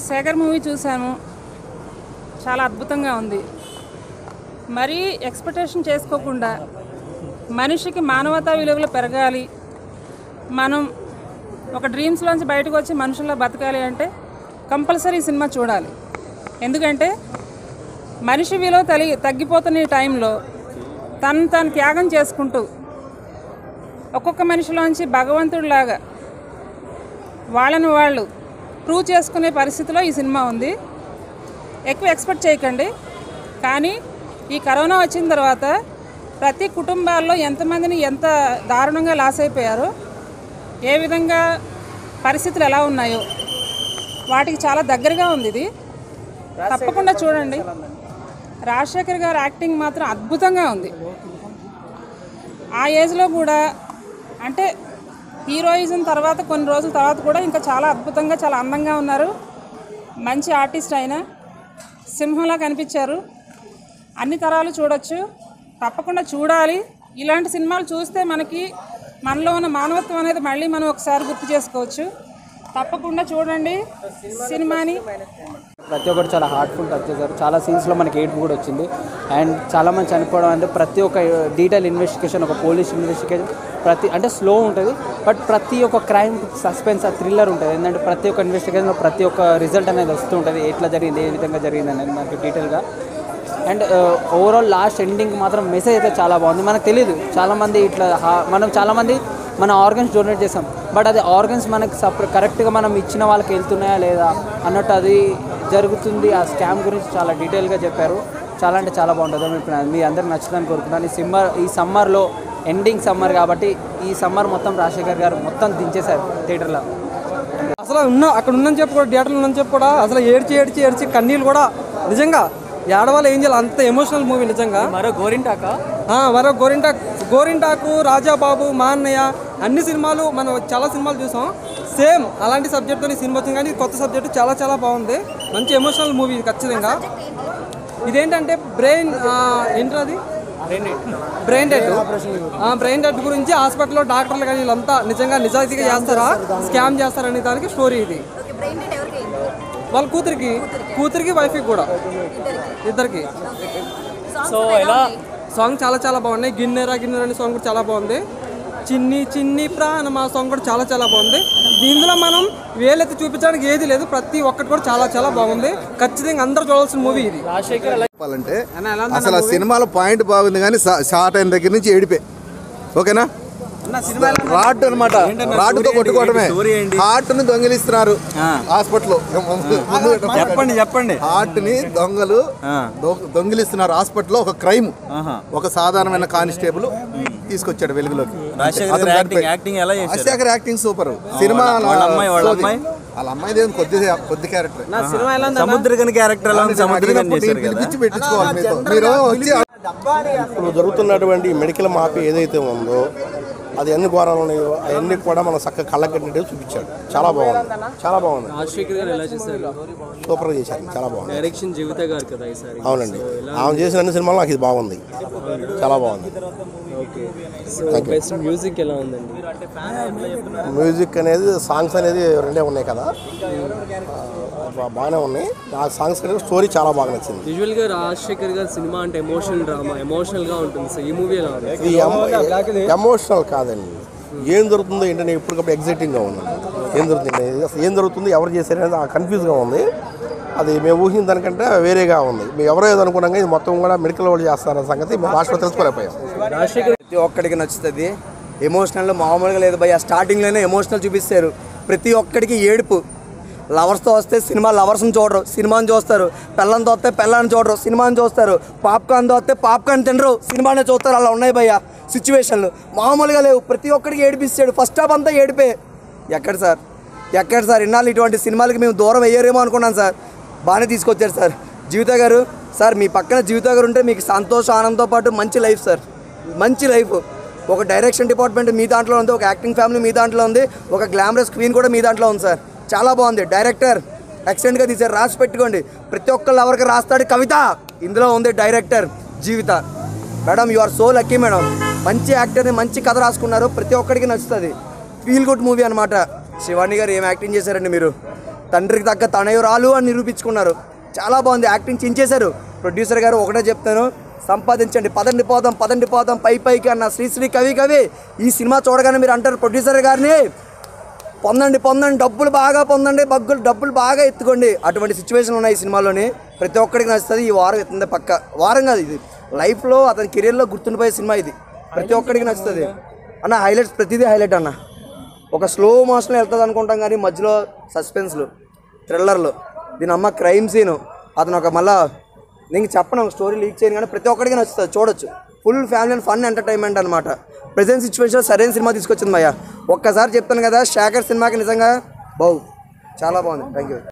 Shekhar movie చూశాను, చాలా అద్భుతంగా ఉంది. మరీ ఎక్స్పెక్టేషన్ చేసుకోకుండా మనిషికి మానవతా విలువలు పెరగాలి, మనం ఒక డ్రీమ్స్లోంచి బయటకు వచ్చి మనుషుల్లో బతకాలి అంటే కంపల్సరీ ఈ సినిమా చూడాలి. ఎందుకంటే మనిషి విలువ తగ్గిపోతున్న ఈ టైంలో తను త్యాగం చేసుకుంటూ ఒక్కొక్క మనిషిలోంచి భగవంతుడిలాగా వాళ్ళని వాళ్ళు ప్రూవ్ చేసుకునే పరిస్థితిలో ఈ సినిమా ఉంది. ఎక్కువ ఎక్స్పెక్ట్ చేయకండి. కానీ ఈ కరోనా వచ్చిన తర్వాత ప్రతి కుటుంబాల్లో ఎంతమందిని ఎంత దారుణంగా లాస్ అయిపోయారో, ఏ విధంగా పరిస్థితులు ఎలా ఉన్నాయో వాటికి చాలా దగ్గరగా ఉంది ఇది. తప్పకుండా చూడండి. రాజశేఖర్ గారు యాక్టింగ్ మాత్రం అద్భుతంగా ఉంది. ఆ ఏజ్లో కూడా అంటే హీరోయిజం తర్వాత కొన్ని రోజుల తర్వాత కూడా ఇంకా చాలా అద్భుతంగా చాలా అందంగా ఉన్నారు. మంచి ఆర్టిస్ట్ అయినా సింహంలా కనిపించారు. అన్ని తరాలు చూడొచ్చు, తప్పకుండా చూడాలి. ఇలాంటి సినిమాలు చూస్తే మనలో ఉన్న మానవత్వం అనేది మళ్ళీ మనం ఒకసారి గుర్తు చేసుకోవచ్చు. తప్పకుండా చూడండి సినిమాని. ప్రతి ఒక్కరు చాలా హార్ట్ఫుల్ టచ్ చేశారు. చాలా సీన్స్లో మనకి ఏడుపు కూడా వచ్చింది. అండ్ చాలామంది చనిపోవడం అంటే ప్రతి ఒక్క డీటెయిల్ ఇన్వెస్టిగేషన్, ఒక పోలీస్ ఇన్వెస్టిగేషన్ అంటే స్లో ఉంటుంది, బట్ ప్రతి ఒక్క క్రైమ్ సస్పెన్స్ ఆ థ్రిల్లర్ ఉంటుంది. ఏంటంటే ప్రతి ఒక్క ఇన్వెస్టిగేషన్లో ప్రతి ఒక్క రిజల్ట్ అనేది వస్తూ ఉంటుంది, ఎట్లా జరిగింది, ఏ విధంగా జరిగింది అనేది మనకి డీటెయిల్గా. అండ్ ఓవరాల్ లాస్ట్ ఎండింగ్ మాత్రం మెసేజ్ అయితే చాలా బాగుంది. మనకు తెలియదు, చాలామంది ఇట్లా చాలామంది మన ఆర్గన్స్ డొనేట్ చేస్తాం, బట్ అది ఆర్గన్స్ మనకి కరెక్ట్గా మనం ఇచ్చిన వాళ్ళకి వెళ్తున్నాయా లేదా అన్నట్టు అది జరుగుతుంది. ఆ స్కామ్ గురించి చాలా డీటెయిల్గా చెప్పారు. చాలా అంటే చాలా బాగుంటుంది. మీ అందరికి నచ్చుతుందని కోరుకుంటున్నాను. ఈ సమ్మర్లో ఎండింగ్ సమ్మర్ కాబట్టి ఈ సమ్మర్ మొత్తం రాజశేఖర్ గారు మొత్తం దించేశారు థియేటర్లో. అసలు అక్కడ ఉన్నని చెప్పి కూడా థియేటర్లో ఉన్నని చెప్పి కూడా అసలు ఏడ్చి కన్నీళ్ళు కూడా నిజంగా ఏడవాళ్ళు ఏం చేయాలి, అంత ఎమోషనల్ మూవీ నిజంగా. మరో గోరింటాకు, రాజాబాబు, మా అన్నయ్య అన్ని సినిమాలు మనం చాలా సినిమాలు చూసాం. సేమ్ అలాంటి సబ్జెక్ట్తో ఈ సినిమా వచ్చింది, కానీ కొత్త సబ్జెక్టు చాలా చాలా బాగుంది. మంచి ఎమోషనల్ మూవీ ఖచ్చితంగా. ఇదేంటంటే ఏంటది బ్రెయిన్ డెడ్ గురించి హాస్పిటల్లో డాక్టర్లు కానీ వీళ్ళంతా నిజంగా నిజాయితీగా చేస్తారా, స్కామ్ చేస్తారనే దానికి స్టోరీ ఇది. వాళ్ళ కూతురికి వైఫ్కి కూడా ఇద్దరికి. సో ఇలా సాంగ్ చాలా చాలా బాగున్నాయి. గిన్నెరా అనే సాంగ్ కూడా చాలా బాగుంది. చిన్ని ప్రాణం ఆ సాంగ్ కూడా చాలా చాలా బాగుంది. దీనిలో మనం వేలెత్తి చూపించడానికి ఏది లేదు, ప్రతి ఒక్కటి కూడా చాలా చాలా బాగుంది. ఖచ్చితంగా అందరూ చూడాల్సిన మూవీ ఇది. చెప్పాలంటే అసలు ఆ సినిమాలో పాయింట్ బాగుంది, కానీ షార్ట్ అయిన దగ్గర నుంచి ఏడిపే. ఓకేనా, రాడ్ అనమాట, రాడ్తో కొట్టుకోవడమే. హార్ట్ ని దొంగిలిస్తున్నారు హాస్పిటల్. చెప్పండి హార్ట్ ని దొంగిలిస్తున్నారు హాస్పిటల్లో. ఒక క్రైమ్, ఒక సాధారణమైన కానిస్టేబుల్ తీసుకొచ్చాడు వెలుగులోకి. Rajasekhar acting super. సినిమా వాళ్ళ అమ్మాయి కొద్ది క్యారెక్టర్, సముద్రగని క్యారెక్టర్ పిలిపించి పెట్టించుకోవాలి. మీరు వచ్చి ఇప్పుడు జరుగుతున్నటువంటి మెడికల్ మాఫీ ఏదైతే ఉందో అది ఎన్ని ఘోరాలు ఉన్నాయో అవన్నీ కూడా మనం చక్కగా కళ్ళకట్టినట్టు చూపించాడు. చాలా బాగుంది. రాజశేఖర్ గారు ఎలా చేశారు? సూపర్గా చేశారు, చాలా బాగుంది. డైరెక్షన్ జీవిత గారు కదా ఈసారి. అవునండి, ఆమె చేసిన అన్ని సినిమాలు నాకు ఇది బాగుంది, చాలా బాగుంది. మ్యూజిక్ ఎలా ఉందండి? మ్యూజిక్ అనేది సాంగ్స్ అనేది రెండే ఉన్నాయి కదా, బాగానే ఉన్నాయి. ఆ సాంగ్స్ స్టోరీ చాలా బాగా నచ్చింది. యూజువల్గా రాజశేఖర్ గారు సినిమా అంటే ఎమోషనల్ డ్రామా, ఎమోషనల్గా ఉంటుంది. సో ఈ మూవీ ఎలా ఉంది? ఇది ఎమోషనల్ కాదండి. ఏం జరుగుతుందో ఏంటంటే ఎప్పటికప్పుడు ఎగ్జైటింగ్గా ఉంది. ఏం జరుగుతుంది, ఎవరు చేశారు అనేది కన్ఫ్యూజ్గా ఉంది. అది మేము ఊహించిన దానికంటే వేరేగా ఉంది. మేము ఎవరో ఏదో అనుకున్నాం, ఇది మొత్తం కూడా మెడికల్ వాళ్ళు చేస్తారన్న సంగతి మేము లాస్ట్లో తెలుసుకోలేకపోయాం. ప్రతి ఒక్కడికి నచ్చుతుంది. ఎమోషనల్ మామూలుగా లేదు భయ్య. స్టార్టింగ్లోనే ఎమోషనల్ చూపిస్తారు. ప్రతి ఒక్కడికి ఏడుపు. లవర్స్తో వస్తే సినిమా లవర్స్ని చూడరు, సినిమాని చూస్తారు. పెళ్ళంతో వస్తే పెళ్ళాన్ని చూడరు, సినిమాని చూస్తారు. పాప్కార్న్తో వస్తే పాప్కార్న్ తినరు, సినిమానే చూస్తారు. అలా ఉన్నాయి భయ్య సిచ్యువేషన్లు, మామూలుగా లేవు. ప్రతి ఒక్కడికి ఏడిపిస్తాడు. ఫస్ట్ హాఫ్ అంతా ఏడిపే. ఎక్కడ సార్ ఇన్నాళ్ళు ఇటువంటి సినిమాలకి మేము దూరం అయ్యారేమో అనుకున్నాను సార్. బాగానే తీసుకొచ్చారు సార్ జీవిత గారు. సార్ మీ పక్కన జీవిత గారు ఉంటే మీకు సంతోషం ఆనందంతో పాటు మంచి లైఫ్ సార్, మంచి లైఫ్. ఒక డైరెక్షన్ డిపార్ట్మెంట్ మీ దాంట్లో ఉంది, ఒక యాక్టింగ్ ఫ్యామిలీ మీ దాంట్లో ఉంది, ఒక గ్లామరస్ క్వీన్ కూడా మీ దాంట్లో ఉంది సార్. చాలా బాగుంది. డైరెక్టర్ ఎక్సలెంట్గా తీశారు, రాసి పెట్టుకోండి. ప్రతి ఒక్కళ్ళు ఎవరికి రాస్తాడు కవిత, ఇందులో ఉంది director Jeevitha. Madam you are so lucky madam. మంచి యాక్టర్ని మంచి కథ రాసుకున్నారు, ప్రతి ఒక్కడికి నచ్చుతుంది. ఫీల్ గుడ్ మూవీ అనమాట. శివాని గారు ఏం యాక్టింగ్ చేశారండి మీరు. తండ్రికి తగ్గ తనయురాలు అని నిరూపించుకున్నారు. చాలా బాగుంది, యాక్టింగ్ చించేశారు. ప్రొడ్యూసర్ గారు ఒకటే చెప్తాను, సంపాదించండి, పదండి పోదాం పైకి అన్న శ్రీశ్రీ కవి ఈ సినిమా చూడగానే మీరు అంటారు ప్రొడ్యూసర్ గారిని, పొందండి డబ్బులు బాగా పొందండి, డబ్బులు బాగా ఎత్తుకోండి. అటువంటి సిచ్యువేషన్ ఉన్నాయి ఈ సినిమాలోని. ప్రతి ఒక్కడికి నచ్చుతుంది. ఈ వారం ఎత్తుంది, పక్క వారం కాదు, ఇది లైఫ్లో అతని కెరీర్లో గుర్తుండిపోయే సినిమా ఇది. ప్రతి ఒక్కడికి నచ్చుతుంది అన్న. హైలైట్స్ ప్రతిదీ హైలైట్ అన్న. ఒక స్లో మోషన్లో వెళ్తుంది అనుకుంటాం కానీ మధ్యలో సస్పెన్స్లు, థ్రిల్లర్లు, దీని అమ్మ క్రైమ్ సీను, అతను ఒక మళ్ళా నేను చెప్పను, స్టోరీ లీక్ చేయను కానీ ప్రతి ఒక్కడికి నచ్చుతుంది, చూడొచ్చు. Full family and fun entertainment అనమాట. ప్రెజెంట్ సిచ్యువేషన్ సరైన సినిమా తీసుకొచ్చింది భయ్య. ఒక్కసారి చెప్తాను కదా, శేఖర్ సినిమాకి నిజంగా చాలా బాగుంది. Thank you.